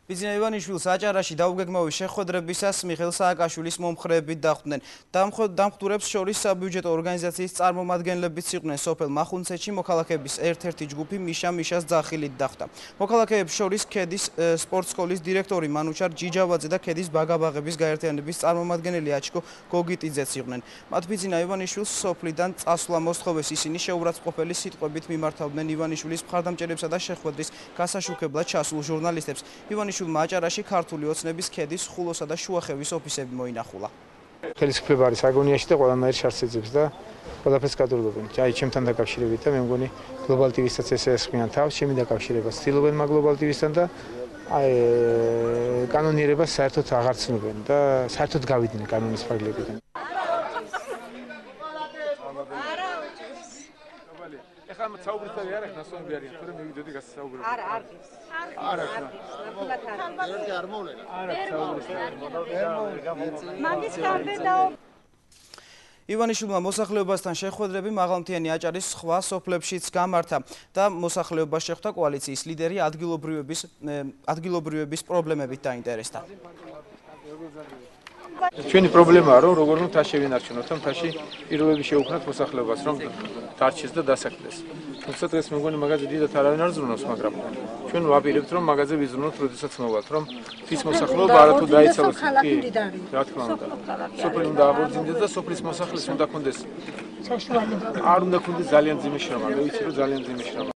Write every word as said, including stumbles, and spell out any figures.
ბიძინა ივანიშვილს აჭარაში დაუგეგმავი შეხვედრებისას მიხეილ სააკაშვილის მომხრეებით დახვდნენ. დამხტურებს შორის საბიუჯეტო ორგანიზაციის წარმომადგენლებიც იყვნენ. სოფელ მახუნცეთში მოქალაქეების ერთ-ერთი ჯგუფი მიშა მიშას ძახილით დახვდა. მოქალაქეებს შორის ქედის სპორტსკოლის დირექტორი მანუჩარ ჯიჯავაძე და ქედის ბაგაბაღების გაერთიანების წარმომადგენელი აჩკო გოგიტიძეც იყვნენ. მათ ბიძინა ივანიშვილს სოფლიდან წასვლა მოსთხოვეს. ისინი შეურაცხყოფელი სიტყვებით მიმართავდნენ ივანიშვილის მხარდამჭერებსა და შეხვედრის გასაშუქებლად ჩასულ ჟურნალისტებს. ივანიშვილმა აჭარაში ქართული ოცნების ქედის ხულოსა და შუახევის ოფისები მოინახულა. ხელისუფლება არის აგონიაში და ყველანაირ შარს ეძებს და ყველაფერს გადურგებენ. აი ჩემთან დაკავშირებით და მე მგონი გლობალ ტივისაც ესე ესხმიან თავს, ჩემი დაკავშირებას ცდილობენ მაგ გლობალ ტივისთან და აი კანონიერებას საერთოდ აღარ ცნობენ და საერთოდ გავიდნენ კანონის ფარგლებიდან. ეხლა საუბრისთავი არ ახლა ნასვამები არიან, თორემ მივიდოდი გასაუბრებლად. არა, არ გის. არ არის. ნამდვილად არ არის. არ მოვლენა. არა, საუბრისთავი. მაგის გარდა და ივანიშვილმა მოსახლეობასთან შეხვედრები მაღალმთიანი აჭარის სხვა სოფლებშიც გამართა და მოსახლეობას შეხვდა კოალიციის ლიდერი ადგილობრივების ადგილობრივების პრობლემებით დაინტერესდა. ჩვენი პრობლემაა რომ როგორ უნდა შევინარჩუნოთ და მთაში პირობები შეუქმნათ მოსახლეობას რომ დარჩეს და დასაქმდეს. თუმცა დღეს მეგონი მაგაზე დიდად არავინ არ ზრუნავს, მაგრამ ჩვენ ვაპირებთ რომ მაგაზე ვიზრუნოთ, როდესაც მოვალთ, რომ თის მოსახლეობა არათუ დაიცალოს. რა თქმა უნდა. სოფელი უნდა აღორძინდეს და სოფლის მოსახლეს უნდა ქონდეს საშუალება. არ უნდა ქონდეს ძალიან ძიმე შრომა, მე ვიცი რომ ძალიან ძიმე შრომა.